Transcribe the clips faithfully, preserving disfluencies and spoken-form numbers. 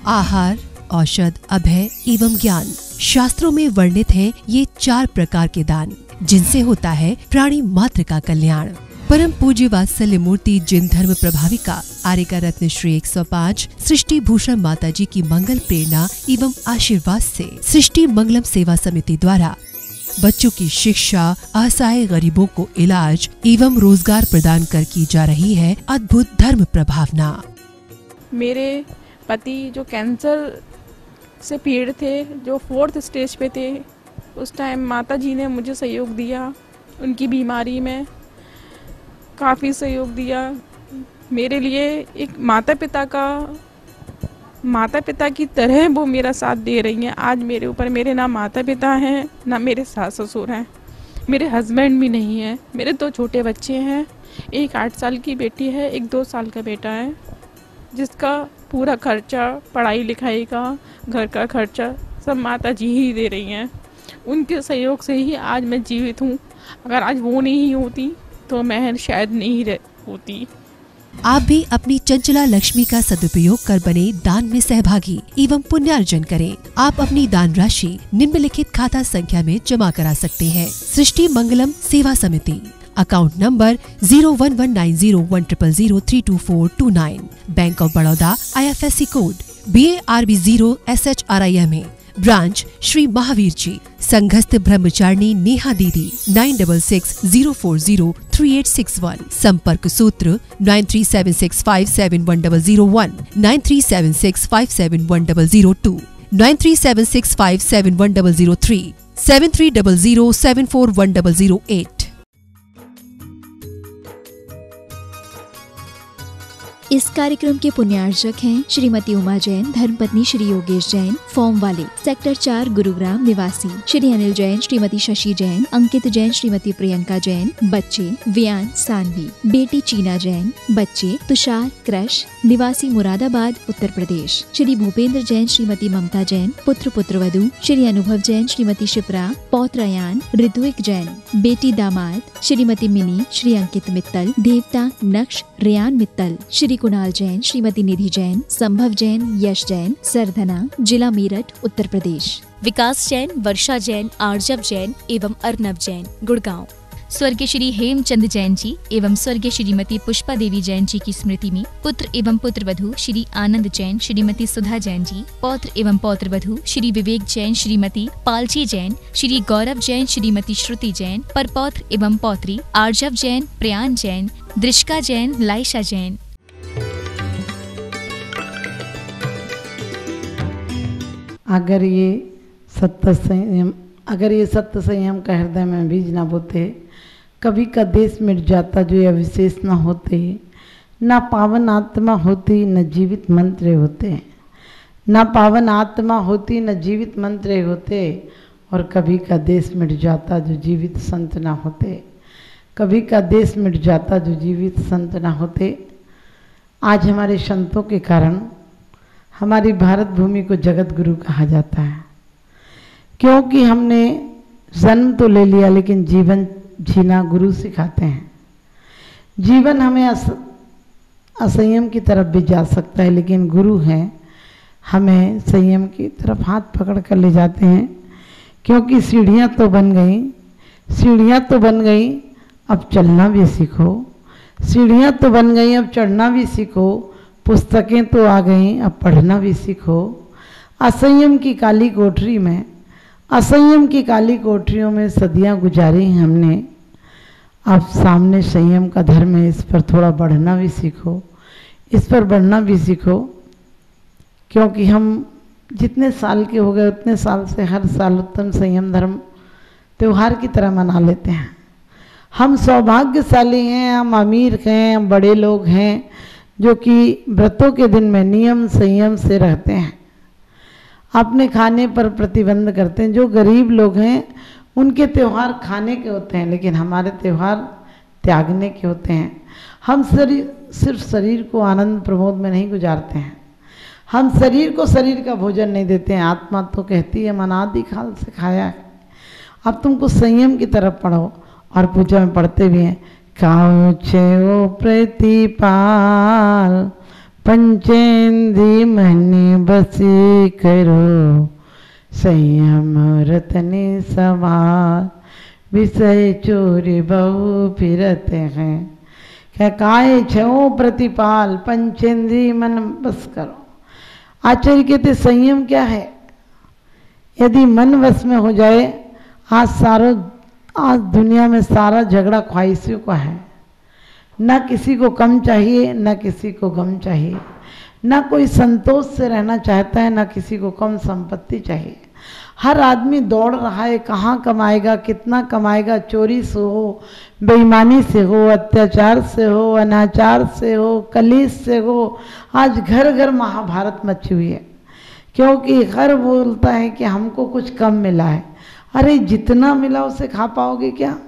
आहार, औषध, अभय एवं ज्ञान। शास्त्रों में वर्णित हैं ये चार प्रकार के दान, जिनसे होता है प्राणी मात्र का कल्याण। परम पूज्य वात्सल्य मूर्ति जिन धर्म प्रभाविका आर्यका रत्न श्री एक सौ पाँच सृष्टि भूषण माता जी की मंगल प्रेरणा एवं आशीर्वाद से सृष्टि मंगलम सेवा समिति द्वारा बच्चों की शिक्षा, असहाय गरीबों को इलाज एवं रोजगार प्रदान कर की जा रही है अद्भुत धर्म प्रभावना। मेरे पति जो कैंसर से पीड़ित थे, जो फोर्थ स्टेज पे थे, उस टाइम माता जी ने मुझे सहयोग दिया। उनकी बीमारी में काफ़ी सहयोग दिया। मेरे लिए एक माता पिता का माता पिता की तरह वो मेरा साथ दे रही हैं। आज मेरे ऊपर मेरे ना माता पिता हैं, ना मेरे सास ससुर हैं, मेरे हस्बैंड भी नहीं हैं। मेरे दो छोटे बच्चे हैं, एक आठ साल की बेटी है, एक दो साल का बेटा है, जिसका पूरा खर्चा, पढ़ाई लिखाई का, घर का खर्चा सब माता जी ही दे रही हैं। उनके सहयोग से ही आज मैं जीवित हूँ। अगर आज वो नहीं होती तो मैं शायद नहीं रह होती। आप भी अपनी चंचला लक्ष्मी का सदुपयोग कर बने दान में सहभागी एवं पुण्यार्जन करें। आप अपनी दान राशि निम्नलिखित खाता संख्या में जमा करा सकते हैं। सृष्टि Mangalam Seva Samiti, account number zero one one nine zero one triple zero three two four two nine, bank of Baroda, I F S C code B A R B zero S H R I M A, branch Shri Mahavir ji, संघस्थ ब्रह्मचारिणी नेहा दीदी, nine double six zero four zero three eight six one, संपर्क सूत्र nine three seven six five seven one double zero one, nine three seven six five seven one double zero two, nine three seven six five seven one double zero three, seven three double zero seven four one double zero eight. इस कार्यक्रम के पुण्यार्चक हैं श्रीमती उमा जैन, धर्मपत्नी Shri Yogesh Jain, farm वाले, sector चार, गुरुग्राम निवासी, श्री अनिल जैन, श्रीमती शशि जैन, अंकित जैन, श्रीमती प्रियंका जैन, बच्चे वियान सानवी, बेटी चीना जैन, बच्चे तुषार क्रश, निवासी मुरादाबाद उत्तर प्रदेश, श्री भूपेंद्र जैन, श्रीमती ममता जैन, पुत्र पुत्रवधू श्री अनुभव जैन, श्रीमती शिप्रा, पौत्र अयान, ऋत्विक जैन, बेटी दामाद श्रीमती मिनी, श्री अंकित मित्तल, देवता नक्श रियान मित्तल, श्री कुणाल जैन, श्रीमती निधि जैन, संभव जैन, यश जैन, सरधना, जिला मेरठ उत्तर प्रदेश, विकास जैन, वर्षा जैन, आर्जव जैन एवं अर्नव जैन, गुड़गांव। स्वर्गीय श्री हेमचंद जैन जी एवं स्वर्गीय श्रीमती पुष्पा देवी जैन जी की स्मृति में पुत्र एवं पुत्रवधू श्री आनंद जैन, श्रीमती सुधा जैन जी, पौत्र एवं पौत्रवधू श्री विवेक जैन, श्रीमती पालची जैन, श्री गौरव जैन, श्रीमती श्रुति जैन, परपौत्र एवं पौत्री आर्जव जैन, प्रयान जैन, दृष्का जैन, लाइशा जैन। अगर ये सत्य संयम अगर ये सत्य संयम का हृदय में बीज न बोते, कभी का देश मिट जाता जो ये अविशेष न होते, न पावन आत्मा होती न जीवित मंत्र होते, न पावन आत्मा होती न जीवित मंत्र होते, और कभी का देश मिट जाता जो जीवित संत ना होते, कभी का देश मिट जाता जो जीवित संत ना होते। आज हमारे संतों के कारण हमारी भारत भूमि को जगत गुरु कहा जाता है, क्योंकि हमने जन्म तो ले लिया लेकिन जीवन जीना गुरु सिखाते हैं। जीवन हमें अस, असंयम की तरफ भी जा सकता है, लेकिन गुरु हैं हमें संयम की तरफ हाथ पकड़ कर ले जाते हैं, क्योंकि सीढ़ियाँ तो बन गई सीढ़ियाँ तो बन गई अब चलना भी सीखो, सीढ़ियाँ तो बन गई अब चढ़ना भी सीखो, पुस्तकें तो आ गई अब पढ़ना भी सीखो। असंयम की काली कोठरी में असंयम की काली कोठरियों में सदियां गुजारी हमने, अब सामने संयम का धर्म है, इस पर थोड़ा बढ़ना भी सीखो, इस पर बढ़ना भी सीखो। क्योंकि हम जितने साल के हो गए उतने साल से हर साल उत्तम संयम धर्म त्यौहार की तरह मना लेते हैं। हम सौभाग्यशाली हैं, हम अमीर हैं, हम बड़े लोग हैं जो कि व्रतों के दिन में नियम संयम से रहते हैं, अपने खाने पर प्रतिबंध करते हैं। जो गरीब लोग हैं उनके त्यौहार खाने के होते हैं, लेकिन हमारे त्यौहार त्यागने के होते हैं। हम शरीर सिर्फ शरीर को आनंद प्रमोद में नहीं गुजारते हैं, हम शरीर को शरीर का भोजन नहीं देते हैं। आत्मा तो कहती है अनादि काल से खाया है। अब तुमको संयम की तरफ पढ़ो, और पूजा में पढ़ते भी हैं, काऊ छे ओ प्रतिपाल पंचेंद्री मन बसी करो, संयम रतने सवार, विषय चोरी बहु फिरते हैं। क्या काय छो प्रतिपाल, पंचेंद्री मन बस करो। आचार्य कहते संयम क्या है? यदि मन वश में हो जाए, आज सारो आज दुनिया में सारा झगड़ा ख्वाहिशों का है। न किसी को कम चाहिए, न किसी को गम चाहिए, न कोई संतोष से रहना चाहता है, न किसी को कम संपत्ति चाहिए। हर आदमी दौड़ रहा है, कहाँ कमाएगा, कितना कमाएगा, चोरी से हो, बेईमानी से हो, अत्याचार से हो, अनाचार से हो, कलेश से हो। आज घर घर महाभारत मची हुई है, क्योंकि हर बोलता है कि हमको कुछ कम मिला है। अरे जितना मिला उसे खा पाओगे क्या?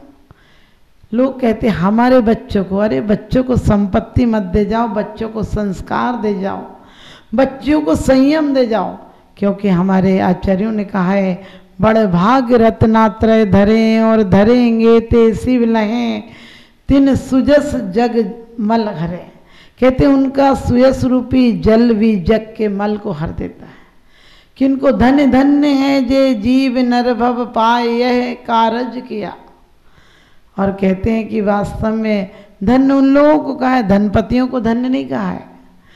लोग कहते हमारे बच्चों को, अरे बच्चों को संपत्ति मत दे जाओ, बच्चों को संस्कार दे जाओ, बच्चों को संयम दे जाओ, क्योंकि हमारे आचार्यों ने कहा है बड़े भाग्य रत्नात्रय धरे और धरेंगे ते शिव लहें, तिन सुजस जग मल हरे। कहते उनका सुयस रूपी जल भी जग के मल को हर देता है। किनको धन्य धन्य है जे जीव नरभव पाए, यह कारज किया। और कहते हैं कि वास्तव में धन्य उन लोगों को कहा है, धनपतियों को धन्य नहीं कहा है।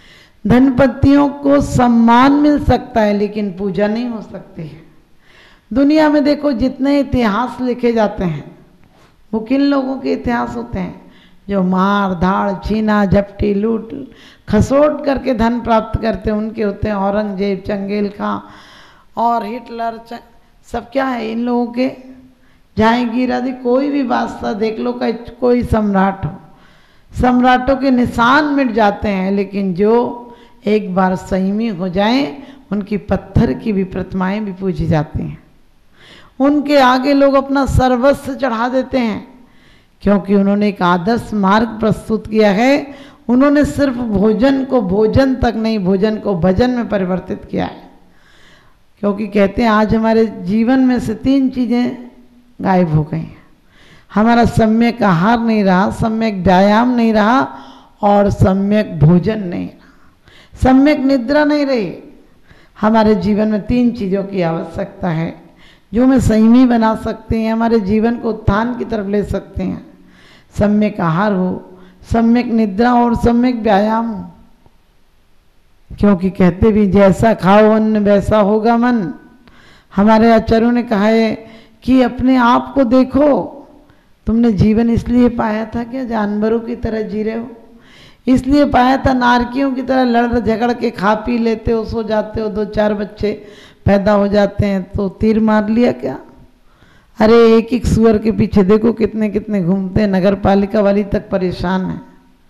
धनपतियों को सम्मान मिल सकता है, लेकिन पूजा नहीं हो सकती है। दुनिया में देखो जितने इतिहास लिखे जाते हैं, वो किन लोगों के इतिहास होते हैं? जो मार धाड़ छीना झपटी लूट खसोट करके धन प्राप्त करते हैं, उनके होते हैं। औरंगजेब, चंगेल खां और हिटलर, सब क्या है इन लोगों के? जहांगीर आदि कोई भी बादशाह देख लो, का कोई सम्राट हो, सम्राटों के निशान मिट जाते हैं, लेकिन जो एक बार संयमी हो जाएं, उनकी पत्थर की भी प्रतिमाएं भी पूजी जाती हैं। उनके आगे लोग अपना सर्वस्व चढ़ा देते हैं, क्योंकि उन्होंने एक आदर्श मार्ग प्रस्तुत किया है। उन्होंने सिर्फ भोजन को भोजन तक नहीं, भोजन को भजन में परिवर्तित किया है। क्योंकि कहते हैं आज हमारे जीवन में से तीन चीज़ें गायब हो गई हैं। हमारा सम्यक आहार नहीं रहा, सम्यक व्यायाम नहीं रहा, और सम्यक भोजन नहीं रहा, सम्यक निद्रा नहीं रही। हमारे जीवन में तीन चीज़ों की आवश्यकता है, जो हमें संयमी बना सकते हैं, हमारे जीवन को उत्थान की तरफ ले सकते हैं। सम्यक आहार हो, सम्यक निद्रा और सम्यक व्यायाम हो। क्योंकि कहते भी जैसा खाओ अन्न वैसा होगा मन। हमारे आचार्यों ने कहा है कि अपने आप को देखो, तुमने जीवन इसलिए पाया था क्या जानवरों की तरह जी रहे हो? इसलिए पाया था नारकियों की तरह लड़ झगड़ के खा पी लेते हो, सो जाते हो, दो चार बच्चे पैदा हो जाते हैं तो तीर मार लिया क्या? अरे एक एक सुअर के पीछे देखो कितने कितने घूमते हैं, नगर पालिका वाली तक परेशान है।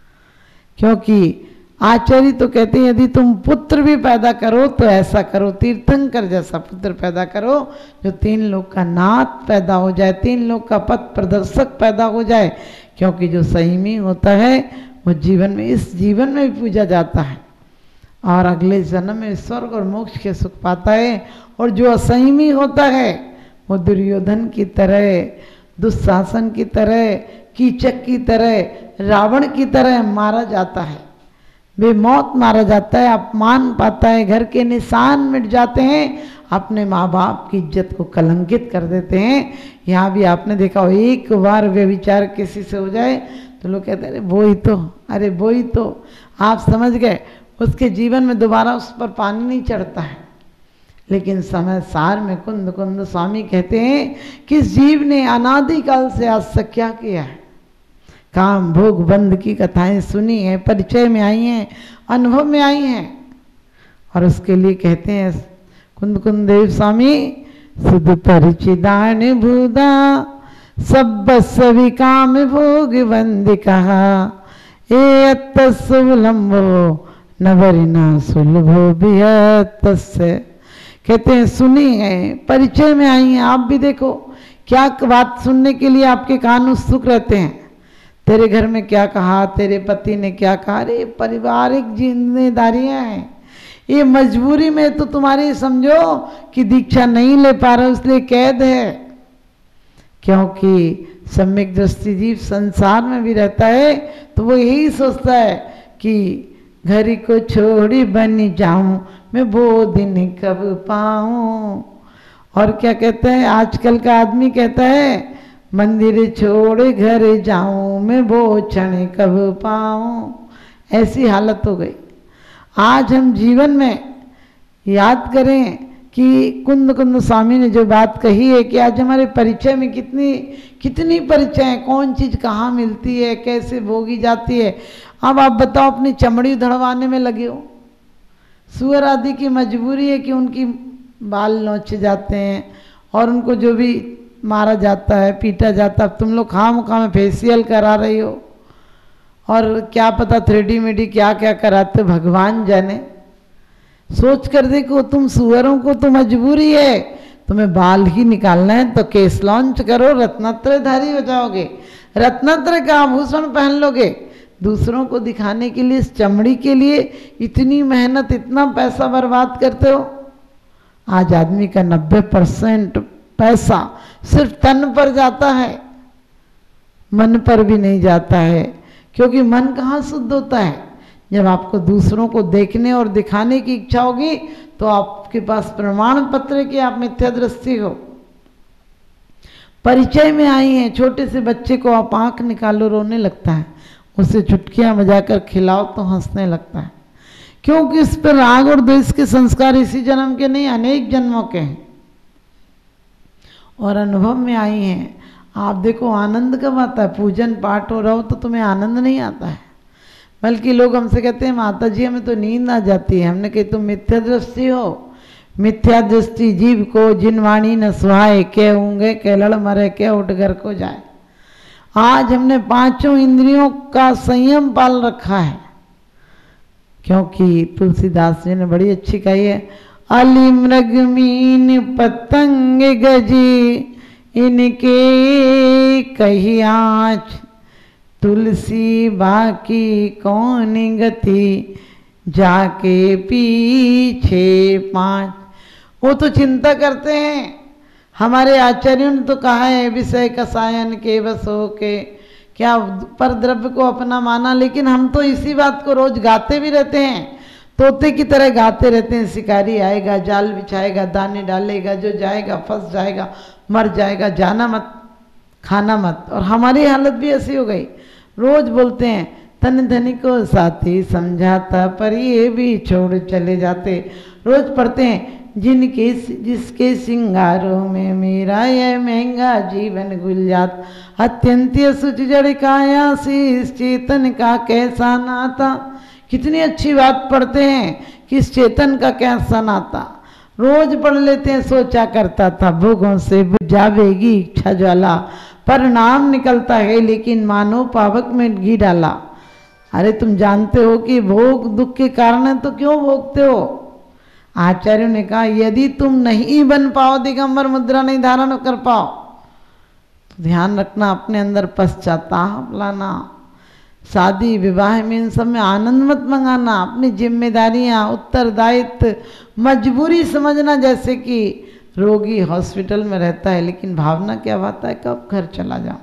क्योंकि आचार्य तो कहते हैं यदि तुम पुत्र भी पैदा करो तो ऐसा करो, तीर्थंकर जैसा पुत्र पैदा करो, जो तीन लोग का नाथ पैदा हो जाए, तीन लोग का पथ प्रदर्शक पैदा हो जाए। क्योंकि जो संयमी होता है वो जीवन में, इस जीवन में भी पूजा जाता है और अगले जन्म में स्वर्ग और मोक्ष के सुख पाता है। और जो असंयमी होता है वो दुर्योधन की तरह, दुशासन की तरह, कीचक की तरह, रावण की तरह मारा जाता है, बेमौत मारा जाता है, अपमान पाता है, घर के निशान मिट जाते हैं, अपने माँ बाप की इज्जत को कलंकित कर देते हैं। यहाँ भी आपने देखा हो, एक बार व्यभिचार किसी से हो जाए तो लोग कहते हैं अरे वो ही तो, अरे वो ही तो, आप समझ गए, उसके जीवन में दोबारा उस पर पानी नहीं चढ़ता है। लेकिन समय सार में कुंद कुंद स्वामी कहते हैं कि इस जीव ने अनादिकाल से आज तक क्या किया है? काम भोग बंध की कथाएं सुनी है, परिचय में आई हैं, अनुभव में आई हैं, और उसके लिए कहते हैं कुंद कुंद देव स्वामी, सुध परिचिदान भूदा सब सभी काम भोग बंद कहा, ए अत्त सुलम्बो नवरिना सुलभो बिहतस्य। कहते हैं सुनी है, परिचय में आई हैं। आप भी देखो क्या बात सुनने के लिए आपके कान उत्सुक रहते हैं। तेरे घर में क्या कहा, तेरे पति ने क्या कहा, अरे पारिवारिक जिम्मेदारियां हैं, ये मजबूरी में तो तुम्हारी समझो कि दीक्षा नहीं ले पा रहे इसलिए कैद है। क्योंकि सम्यक दृष्टि जीव संसार में भी रहता है तो वो यही सोचता है कि घर को छोड़ी बनी जाऊं, मैं वो दिन कब पाऊं। और क्या कहते हैं आजकल का आदमी, कहता है मंदिर छोड़ घर जाऊं, मैं वो क्षण कब पाऊं। ऐसी हालत हो गई। आज हम जीवन में याद करें कि कुंद कुंद स्वामी ने जो बात कही है कि आज हमारे परिचय में कितनी कितनी परिचय है, कौन चीज़ कहाँ मिलती है, कैसे भोगी जाती है। अब आप बताओ, अपनी चमड़ी उधड़वाने में लगे हो। सुअर आदि की मजबूरी है कि उनकी बाल नोचे जाते हैं और उनको जो भी मारा जाता है, पीटा जाता है। तुम लोग खामखा में फेशियल करा रही हो और क्या पता थ्री डी मीडी क्या क्या कराते, भगवान जाने। सोच कर देखो, तुम सुअरों को तो मजबूरी है, तुम्हें बाल ही निकालना है तो केस लॉन्च करो, रत्नत्रयधारी हो जाओगे, रत्नत्रय का आभूषण पहन लोगे। दूसरों को दिखाने के लिए, इस चमड़ी के लिए इतनी मेहनत, इतना पैसा बर्बाद करते हो। आज आदमी का नब्बे परसेंट पैसा सिर्फ तन पर जाता है, मन पर भी नहीं जाता है। क्योंकि मन कहाँ शुद्ध होता है? जब आपको दूसरों को देखने और दिखाने की इच्छा होगी तो आपके पास प्रमाण पत्र है कि आप मिथ्यादृष्टि हो। परिचय में आई हैं, छोटे से बच्चे को आप आंख निकालो रोने लगता है, उसे चुटकियां बजाकर खिलाओ तो हंसने लगता है। क्योंकि इस पर राग और द्वेष के संस्कार इसी जन्म के नहीं, अनेक जन्मों के हैं और अनुभव में आई हैं। आप देखो आनंद कब आता है? पूजन पाठ हो रहा हो तो तुम्हें आनंद नहीं आता है, बल्कि लोग हमसे कहते हैं माता जी हमें तो नींद आ जाती है। हमने कही तुम मिथ्या दृष्टि हो। मिथ्या दृष्टि जीव को जिन वाणी न सुहाए, के होंगे के लड़ मरे के उठ घर को जाए। आज हमने पांचों इंद्रियों का संयम पाल रखा है, क्योंकि तुलसीदास जी ने बड़ी अच्छी कही है, अली मृग मीन पतंग गजी इनके कही आँच, तुलसी बाकी कौन गति जाके पीछे पाँच। वो तो चिंता करते हैं। हमारे आचार्यों ने तो कहा है विषय कसायन के बस हो के, क्या पर द्रव्य को अपना माना। लेकिन हम तो इसी बात को रोज गाते भी रहते हैं, तोते की तरह गाते रहते हैं। शिकारी आएगा, जाल बिछाएगा, दाने डालेगा, जो जाएगा फंस जाएगा, मर जाएगा, जाना मत, खाना मत। और हमारी हालत भी ऐसी हो गई। रोज बोलते हैं तन धनी को साथी समझाता, पर ये भी छोड़ चले जाते। रोज पढ़ते हैं जिनके जिसके सिंगारों में मेरा यह महंगा जीवन गुलजात, अत्यंत सुच जड़ काया शीस चेतन का कैसा नाता। कितनी अच्छी बात पढ़ते हैं कि इस चेतन का कैसा नाता। रोज पढ़ लेते हैं, सोचा करता था भोगों से बुझ जावेगी इच्छा ज्वाला, परिणाम निकलता है लेकिन मानो पावक में घी डाला। अरे तुम जानते हो कि भोग दुख के कारण है तो क्यों भोगते हो? आचार्यों ने कहा यदि तुम नहीं बन पाओ, दिगंबर मुद्रा नहीं धारण कर पाओ, तो ध्यान रखना अपने अंदर पश्चाताप लाना। शादी विवाह में इन सब में आनंद मत मंगाना। अपनी जिम्मेदारियां, उत्तरदायित्व, मजबूरी समझना। जैसे कि रोगी हॉस्पिटल में रहता है लेकिन भावना क्या आता है कब घर चला जाऊं।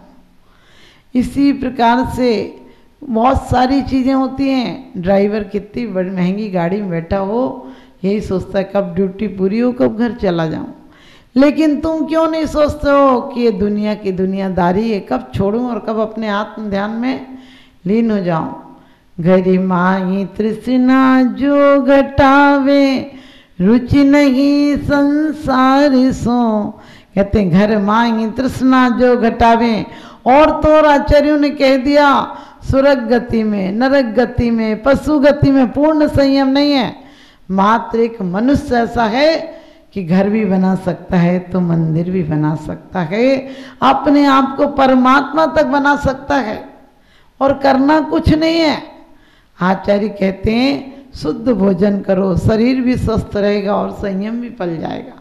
इसी प्रकार से बहुत सारी चीज़ें होती हैं। ड्राइवर कितनी बड़ी महंगी गाड़ी में बैठा हो, यही सोचता है कब ड्यूटी पूरी हो, कब घर चला जाऊं। लेकिन तुम क्यों नहीं सोचते हो कि ये दुनिया की दुनियादारी है, कब छोड़ूं और कब अपने आत्म ध्यान में लीन हो जाऊं। गरिमाई तृष्णा जो घटावे, रुचि नहीं संसार सो। कहते हैं घर माई तृष्णा जो घटावे। और तो और आचार्यों ने कह दिया सुरग गति में, नरक गति में, पशु गति में पूर्ण संयम नहीं है। मात्र एक मनुष्य ऐसा है कि घर भी बना सकता है तो मंदिर भी बना सकता है, अपने आप को परमात्मा तक बना सकता है और करना कुछ नहीं है। आचार्य कहते हैं शुद्ध भोजन करो, शरीर भी स्वस्थ रहेगा और संयम भी पल जाएगा।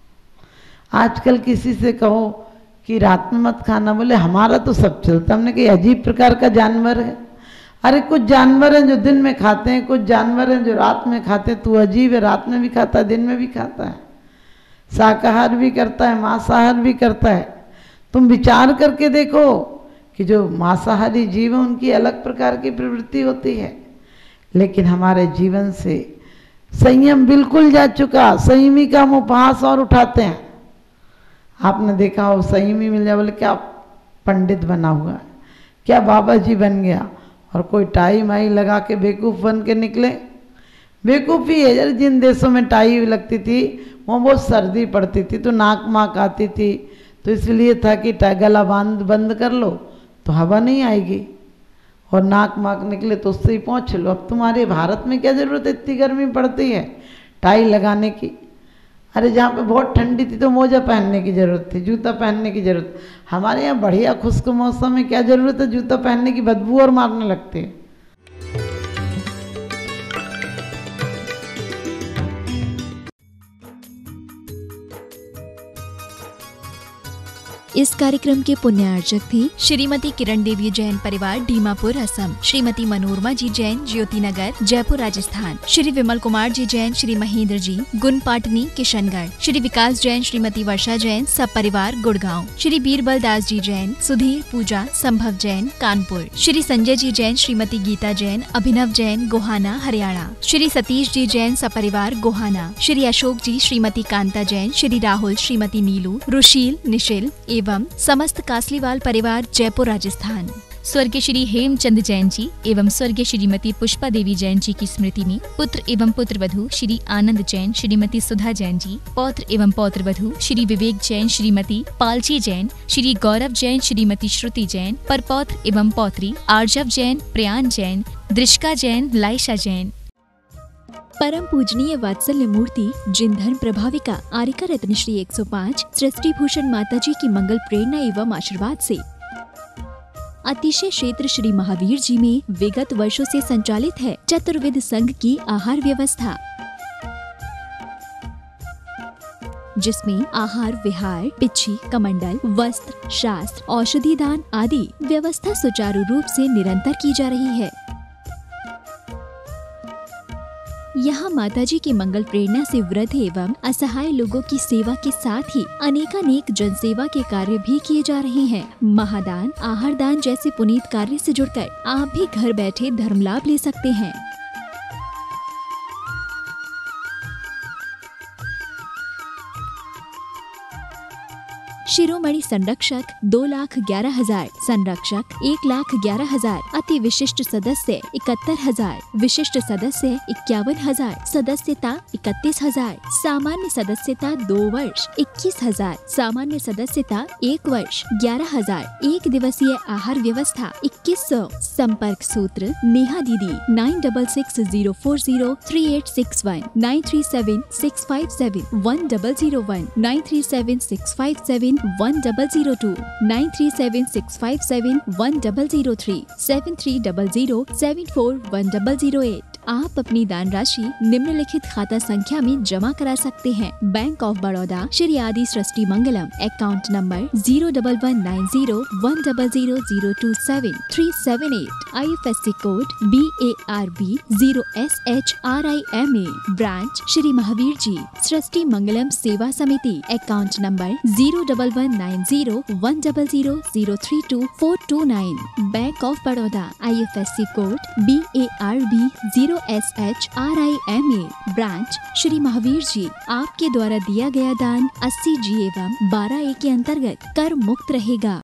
आजकल किसी से कहो कि रात में मत खाना, बोले हमारा तो सब चलता। हमने कहा अजीब प्रकार का जानवर है। अरे कुछ जानवर हैं जो दिन में खाते हैं, कुछ जानवर हैं जो रात में खाते हैं। तू अजीब है, रात में भी खाता है, दिन में भी खाता है, शाकाहार भी करता है, मांसाहार भी करता है। तुम विचार करके देखो कि जो मांसाहारी जीव है उनकी अलग प्रकार की प्रवृत्ति होती है, लेकिन हमारे जीवन से संयम बिल्कुल जा चुका। संयमी का हम उपहास और उठाते हैं। आपने देखा हो संयमी मिल जाए बोले क्या पंडित बना हुआ है, क्या बाबा जी बन गया, और कोई टाई माई लगा के बेवकूफ़ बन के निकले। बेवकूफ़ी है यार। जिन देशों में टाई लगती थी वहाँ बहुत सर्दी पड़ती थी तो नाक माक आती थी, तो इसलिए था कि गला बांध बंद कर लो तो हवा नहीं आएगी, और नाक माक निकले तो उससे ही पहुँच लो। अब तुम्हारे भारत में क्या ज़रूरत है, इतनी गर्मी पड़ती है टाई लगाने की। अरे जहाँ पे बहुत ठंडी थी तो मोजा पहनने की ज़रूरत थी, जूता पहनने की ज़रूरत। हमारे यहाँ बढ़िया खुश्क मौसम में क्या ज़रूरत है जूता पहनने की, बदबू और मारने लगते हैं। इस कार्यक्रम के पुण्यार्चक थे श्रीमती किरण देवी जैन परिवार दीमापुर असम, श्रीमती मनोरमा जी जैन ज्योति नगर जयपुर राजस्थान, श्री विमल कुमार जी जैन श्री महेंद्र जी गुनपाटनी किशनगढ़, श्री विकास जैन श्रीमती वर्षा जैन सब परिवार गुड़गांव, श्री बीरबल दास जी जैन सुधीर पूजा संभव जैन कानपुर, श्री संजय जी जैन श्रीमती गीता जैन अभिनव जैन गोहाना हरियाणा, श्री सतीश जी जैन सपरिवार गोहाना, श्री अशोक जी श्रीमती कांता जैन, श्री राहुल श्रीमती नीलू रुशील निशिल एवं समस्त कासलीवाल परिवार जयपुर राजस्थान। स्वर्गीय श्री हेमचंद जैन जी एवं स्वर्गीय श्रीमती पुष्पा देवी जैन जी की स्मृति में पुत्र एवं पुत्र वधू श्री आनंद जैन श्रीमती सुधा जैन जी, पौत्र एवं पौत्र वधू श्री विवेक जैन श्रीमती पालची जैन, श्री गौरव जैन श्रीमती श्रुति जैन, परपौत्र एवं पौत्री आर्जव जैन प्रयान जैन, दृष्का जैन लाइशा जैन। परम पूजनीय वात्सल्य मूर्ति जिन धर्म प्रभाविका आरिका रत्न श्री एक सौ पाँच सृष्टि भूषण माता जी की मंगल प्रेरणा एवं आशीर्वाद से अतिशय क्षेत्र श्री महावीर जी में विगत वर्षों से संचालित है चतुर्विध संघ की आहार व्यवस्था, जिसमें आहार विहार पिच्छी कमंडल वस्त्र शास्त्र औषधि दान आदि व्यवस्था सुचारू रूप से निरंतर की जा रही है। यहाँ माताजी की मंगल प्रेरणा से वृद्ध एवं असहाय लोगों की सेवा के साथ ही अनेकानेक जनसेवा के कार्य भी किए जा रहे हैं। महादान आहार दान जैसे पुनीत कार्य से जुड़कर आप भी घर बैठे धर्म लाभ ले सकते हैं। शिरोमणि संरक्षक दो लाख ग्यारह हजार, संरक्षक एक लाख ग्यारह हजार, अति विशिष्ट सदस्य इकहत्तर हजार, विशिष्ट सदस्य इक्यावन हजार, सदस्यता इकतीस हजार, सामान्य सदस्यता दो वर्ष इक्कीस हजार, सामान्य सदस्यता एक वर्ष ग्यारह हजार, एक दिवसीय आहार व्यवस्था इक्कीस सौ। संपर्क सूत्र नेहा दीदी nine double six zero four zero three eight six one, nine three seven six five seven one double zero one, nine three seven six five seven one double zero two, nine three seven six five seven one double zero three, seven three double zero seven four one double zero eight. आप अपनी दान राशि निम्नलिखित खाता संख्या में जमा करा सकते हैं। Bank of Baroda Shri Aadi Srishti Mangalam, account number zero double one nine zero one double zero zero two seven three seven eight, I F S C code B A R B zero S H R I M A, branch Shri Mahavir ji Srishti Mangalam Seva Samiti, account number zero double one nine zero one double zero zero three two four two nine, bank of Baroda, I F S C code B A R B zero S H R I M A, branch Shri Mahavir ji. आपके द्वारा दिया गया दान अस्सी जी एवं बारह ए के अंतर्गत कर मुक्त रहेगा।